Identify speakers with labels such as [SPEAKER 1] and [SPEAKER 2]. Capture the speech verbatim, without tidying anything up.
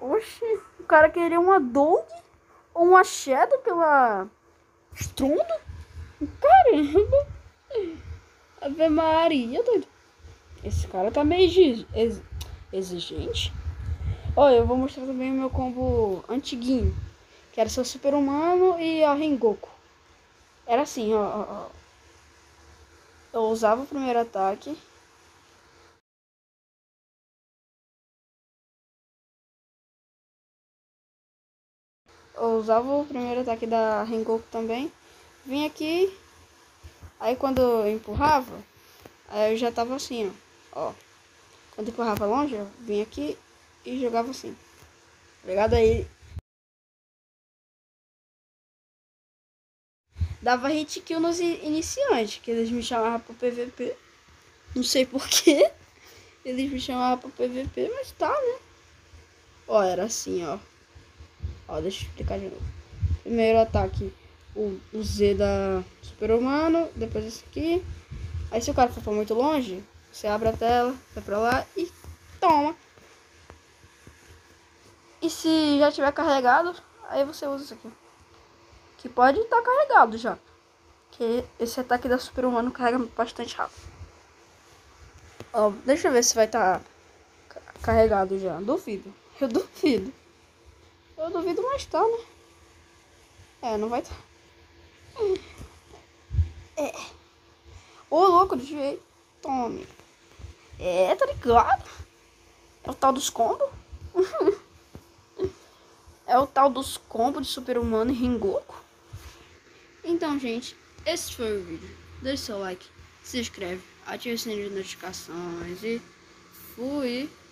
[SPEAKER 1] Oxi, o cara queria uma Doug ou uma Shadow pela Strondo? Caramba! Ave Maria, doido. Esse cara tá meio ex exigente. Olha, eu vou mostrar também o meu combo antiguinho. Que era seu Super Humano e a Rengoku. Era assim, ó, ó, ó. Eu usava o primeiro ataque. Eu usava o primeiro ataque da Rengoku também. Vim aqui. Aí quando eu empurrava, aí eu já tava assim, ó. ó. Quando eu empurrava longe, eu vinha aqui e jogava assim. Ligado aí. Dava hit kill nos iniciantes, que eles me chamavam pro P V P. Não sei porquê. Eles me chamavam pro P V P, mas tá, né? Ó, era assim, ó. Ó, deixa eu explicar de novo. Primeiro ataque, o, o Z da Super Humano, depois esse aqui. Aí se o cara for pra muito longe, você abre a tela, vai pra lá e toma. E se já tiver carregado, aí você usa isso aqui. Que pode estar tá carregado já. Que esse ataque da Super Humano carrega bastante rápido. Ó, deixa eu ver se vai estar tá carregado já. Duvido. Eu duvido. Eu duvido, mas tá, né? É, não vai estar. Tá. É. Ô, louco, desviei. Tome. É, tá ligado? É o tal dos combos. É o tal dos combos de Super Humano e Rengoku. Então, gente, esse foi o vídeo. Deixe seu like, se inscreve, ative o sininho de notificações e fui!